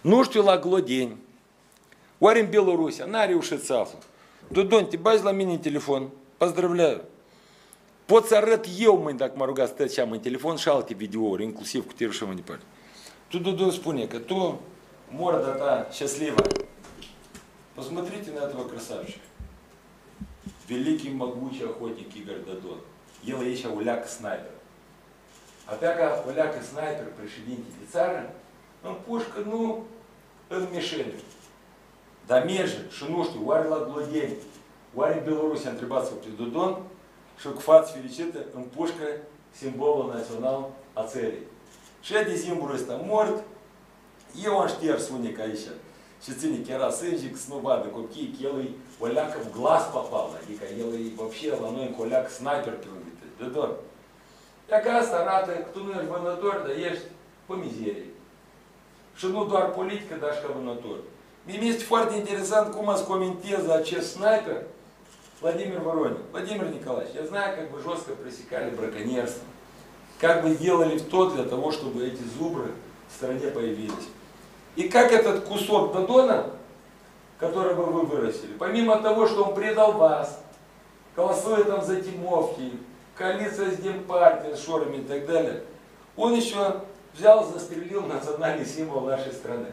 Nu știu la Glodeni, ori în Belorusia, n-are reușit să aflu. Dodon, te bagi la mine în telefon, поздравляю. Pot să arăt eu mâine, dacă mă rugați, tot ce am în telefon și alte videouri, inclusiv cu tine și mai departe. Tu, Dodon, spune că tu, морда та счастливая. Посмотрите на этого красавчика. Великий, могучий охотник Игорь Додон. El aici uleac sniper. Apea ca uleac sniper președinte de țară, în pușcă nu în meșele. Dar merge și nu știu, oare la Glodeni, oare în Belorusia, întrebați-vă pe Dodon și cu față fericită în pușcă simbolul național a țării. Și de simbolul ăsta mort, eu am șters unic aici. Și ține chiar sânge, să nu vadă copiii, că el e oleacă в глаз попал, adică el e вообще la noi în oleac sniper pe lângă tăi. Dodon. Dacă asta arată că tu nu ești vânător, dar ești pe mizerie. Și nu doar politică, dar și ca vânător. Mie este foarte interesant cum ați comentez acest sniper Владимир Воронин. Владимир Николаевич, я знаю, как вы жестко пресекали браконьерство. Как вы делали то для того, чтобы эти зубры в стране появились. И как этот кусок Додона, которого вы вырастили, помимо того, что он предал вас, голосует там за Тимовки, коалиция с Демпартией, с Шорами и так далее, он еще взял, застрелил национальный символ нашей страны.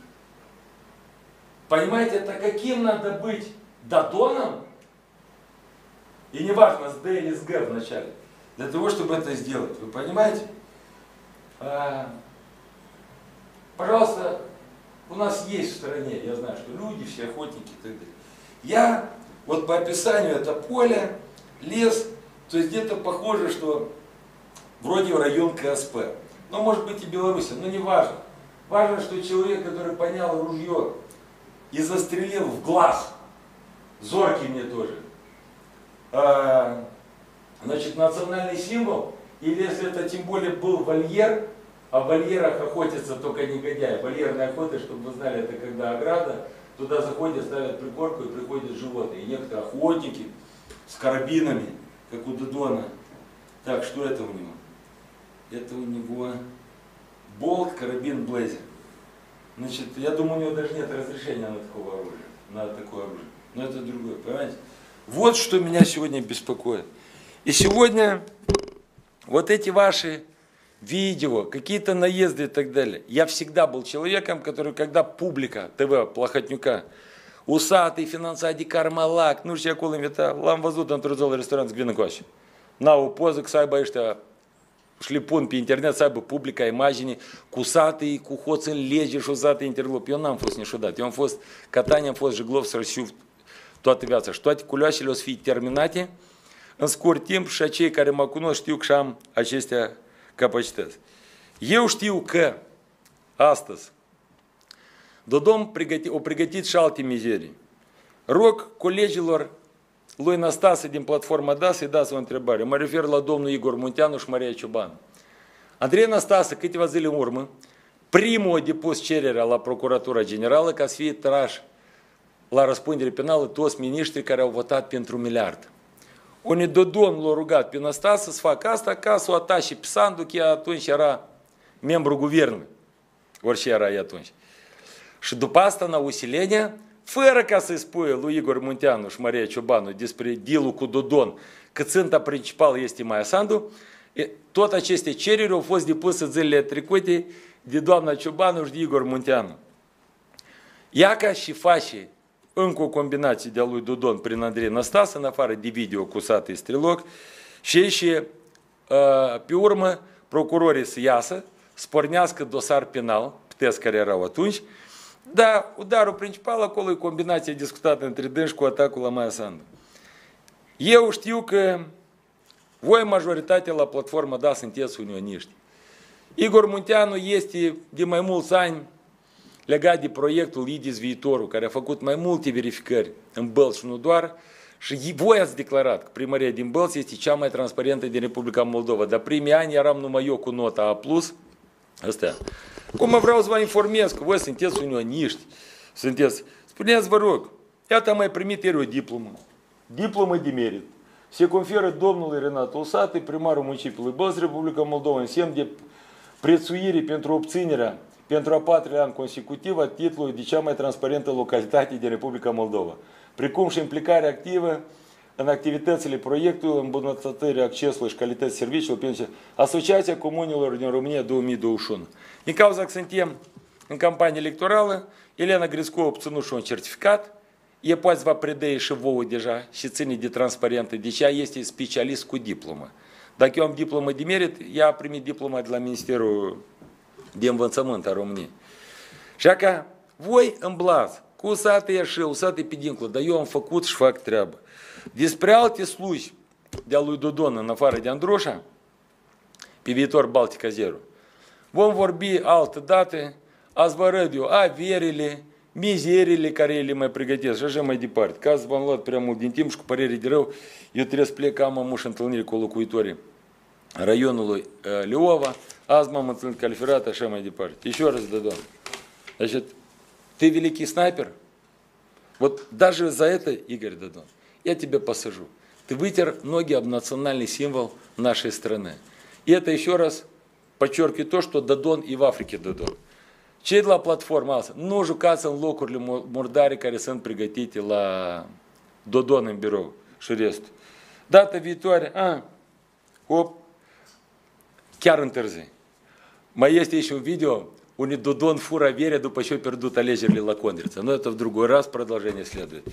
Понимаете, это каким надо быть Додоном, и неважно, с Д или с Г в начале, для того, чтобы это сделать. Вы понимаете? Пожалуйста, у нас есть в стране, я знаю, что люди, все охотники и так далее. Я, вот по описанию, это поле, лес, то есть где-то похоже, что вроде район КСП. Но может быть и Белоруссия, но не важно. Важно, что человек, который поднял ружье и застрелил в глаз, зоркий мне тоже, значит, национальный символ, или если это тем более был вольер, а в вольерах охотятся только негодяи. Вольерная охота, чтобы вы знали, это когда ограда, туда заходят, ставят пригорку и приходят животные. И некоторые охотники с карабинами, как у Додона. Так, что это у него? Это у него болт, карабин, блейзер. Значит, я думаю, у него даже нет разрешения на такое оружие. На такое оружие. Но это другое, понимаете? Вот что меня сегодня беспокоит. И сегодня вот эти ваши видео, какие-то наезды и так далее. Я всегда был человеком, который, когда публика ТВ Плохотнюка, усатый, финансади, кармалак, ну, я колым вита, лам вазут на трудзол ресторан с гвинокващи. Нау позык, сайба ишта, шлипун, пи интернет, сайба публика, имажини, кусатый, кухоцин, лежишь, усатый, интерлоп, и он нам фос не шудат, и он фос, катанием фос жиглов сращу, то отвяза, что эти кулящили осфи терминати, он скор тем, шачей, каремакуно, штюк шам, ачестя, capacități. Eu știu că astăzi Dodon o pregătit și alte mizerii. Rog colegilor lui Năstase din platforma DA să-i dați o întrebare. Mă refer la domnul Igor Munteanu și Maria Ciobanu. Andrei Năstase, câteva zile în urmă, primul a depus cererea la Procuratura Generală ca să fie trași la răspundere penală toți miniștrii care au votat pentru miliard. Unii Dodon l-a rugat pe Năstase să facă asta ca să o atașe pe Sandu, că atunci era membru guvernului. Orice era ea atunci. Și după asta, în усиление, fără ca să-i spui lui Igor Munteanu și Maria Ciobanu despre deal-ul cu Dodon, că ținta principală este Maia Sandu, tot aceste cereri au fost depuse zilele trecute de doamna Ciobanu și de Igor Munteanu. Iaca și face încă o combinație de-a lui Dodon prin Andrei Năstase, în afară de video cu satului Striloc, și pe urmă procurorii să iasă, să pornească dosar penal, puteți care erau atunci, dar udarul principal acolo e combinația discutată între dânsi cu atacul la Maia Sandu. Eu știu că voi majoritatea la platforma DA sunteți unioniști. Igor Munteanu este de mai mulți ani legat de proiectul IDIS Viitorul, care a făcut mai multe verificări în Bălți și nu doar, și voi ați declarat că primăria din Bălți este cea mai transparentă din Republica Moldova. Dar primii ani eram numai eu cu nota A+. Astea. Cum vreau să vă informez că voi sunteți unioniști, sunteți, spuneți, vă rog, iată am mai primit ieri o diplomă, diplomă de merit. Se conferă domnului Renat Usatăi, primarul municipiului Bălți, Republica Moldova, în semn de prețuire pentru obținerea pentru a patrulea an consecutiv titlul de cea mai transparentă localitate din Republica Moldova, precum și implicarea activă în activitățile proiectului îmbunătățirii accesului și calității serviciilor pentru Asociația Comunilor din România 2021. Din cauza că suntem în campanie electorală, Elena Griscu a obținut și un certificat, ea poate va preda și vouă deja și ține de transparentă, deci ea este specialist cu diplomă. Dacă eu am diplomă de merit, ea a primit diploma de la Ministerul de Învățământ a României. Și că voi îmblați cu usate și usate pe dincolo, dar eu am făcut și fac treabă. Despre alte sluji de-a lui Dodon, în afară de Androșa, pe viitor Baltica Zero, vom vorbi altă dată, azi vă arăt eu averile, mizerile care ele mai pregătesc și așa mai departe. Ca să v-am luat prea mult din timp și cu părere de rău, eu trebuie să plec, am amuși întâlnire cu locuitorii raionului Leova, azi m-am întâlnit calificat, așa mai departe. Еще раз, Додон. Значит, ты великий снайпер. Вот даже за это, Игорь Додон, я тебя посажу. Ты вытер ноги об национальный символ нашей страны. И это еще раз подчеркивает то, что Dodon и в Africă Dodon. Ce de la platforma asta? Nu jucați în locurile murdare care sunt pregătite la Dodon în birou și restul. Data viitoare, hop, chiar întârzi. Mai este și un video unde Dodon fură averea după ce a pierdut alegerile la Condrița. Но это в другой раз продолжение следует.